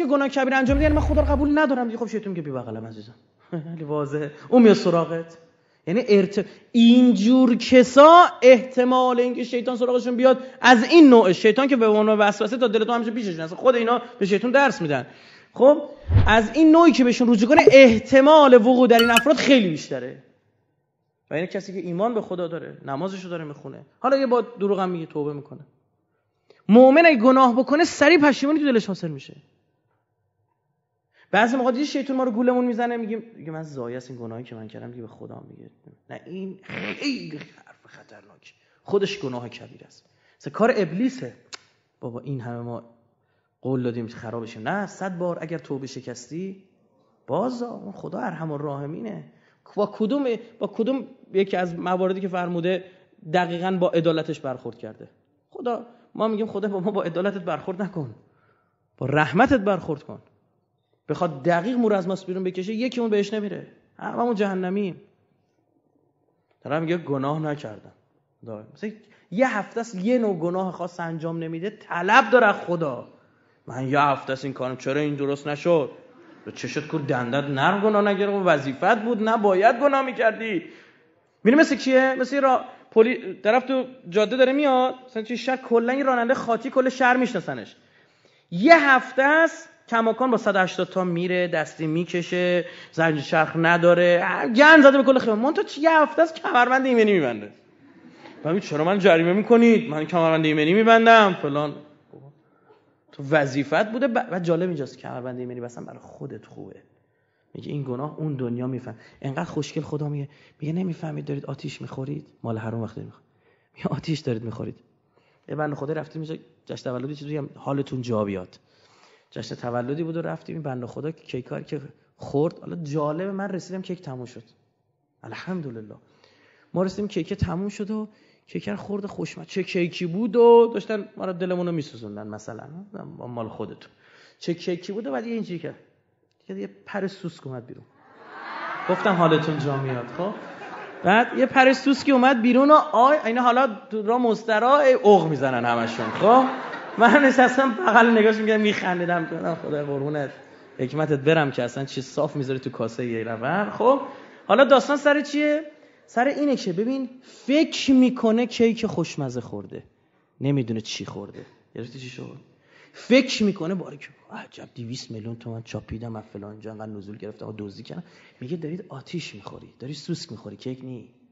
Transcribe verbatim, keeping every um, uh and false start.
یه گناه کبیر انجام میده یعنی من خدا رو قبول ندارم دیگه. خب شیطون میگه بی بغلم عزیزم. خیلی واضحه. اون میاد سراغت. یعنی ارت... اینجور کسا احتمال اینکه شیطان سراغشون بیاد از این نوع شیطان که به عنوان وسوسه تا دلتون همیشه پیششون هست، خود اینا به شیطان درس میدن. خب از این نوعی که بهشون رجوع کنه احتمال وقوع در این افراد خیلی بیشتره. و این کسی که ایمان به خدا داره، نمازشو داره میخونه، حالا یه با دروغ هم میگه توبه میکنه. مؤمن اگه گناه بکنه سریع پشیمونی تو دلش حاصل میشه. بعضی موقع دیگه شیطان ما رو گولمون میزنه، میگیم میگه من زایه است این گناهی که من کردم دیگه به خدا میگه نه این خیلی حرف خطرناک، خودش گناه کبیر است. مثلا کار ابلیسه. بابا این همه ما قول دادیم خراب بشه. نه، صد بار اگر توبه شکستی بازا، خدا ارحم الراحمینه. با کدوم با کدوم یکی از مواردی که فرموده دقیقاً با عدالتش برخورد کرده؟ خدا ما میگیم خدا با ما با عدالتت برخورد نکن، با رحمتت برخورد کن. بخواد دقیق مور از ماست بیرون بکشه یکی اون بهش نمیره، هممون جهنمیم. طرف میگه گناه نکردم، مثلا یه هفته است یه نوع گناه خاص انجام نمیده، طلب داره خدا. من یه هفته است این کارم، چرا این درست نشد؟ چشت کو دندت نرم گناه نگرفت، وظیفت بود، نه باید گناه میکردی. میبینی مثل کیه؟ مثل را پلی طرف تو جاده داره میاد، مثلا چه شهر کلا این راننده خاطی کل شهر میشناسنش. یه هفته است کماکان با صد و هشتاد تا میره، دستی میکشه، زنج چرخ نداره، گند زده به کل خیابون. من تو یه هفته است کمربند ایمنی میبنده. من چرا من جریمه میکنید؟ من کمربند ایمنی میبندم فلان. تو وظیفت بوده. بعد جالب اینجاست کمربند ایمنی مثلا برای خودت خوبه. میگه این گناه اون دنیا میفهم. اینقدر خوشگل خدا میگه میگه نمیفهمید دارید آتیش میخورید؟ مال حرام وقتی میخورید. میگه آتیش دارید میخورید. یه بنده خدا رفتیم میشه جشن تولدی چیزی هم حالتون جا بیاد. جشن تولدی بود و رفتیم این بنده خدا کیکار که خورد. حالا جالب من رسیدم کیک تموم شد. الحمدلله. ما رسیدیم کیک تموم شد و کیک خورد خوشمزه. چه کیکی بود و داشتن ما رو دلمون رو میسوزوندن مثلا مال خودتون. چه کیکی بود و بعد اینجوری کرد. یه پر سوسک اومد بیرون. گفتم حالتون جا میاد. خب بعد یه پر سوسکی اومد بیرون و آی اینا حالا تو را مسترا اوق میزنن همشون. خب من نشستم بغل نگاش میگم میخندیدم تو خدا قربونت حکمتت برم که اصلا چی صاف میذاری تو کاسه یه رور. خب حالا داستان سر چیه؟ سر اینه که ببین فکر میکنه کیک خوشمزه خورده، نمیدونه چی خورده. گرفتی چی شد؟ فکر میکنه باره که عجب دویست میلیون تومان چاپیدم از فلان جا انقدر نزول گرفتم و دزدی کردم. میگه دارید آتیش میخوری، داری سوسک میخوری، کیک نی.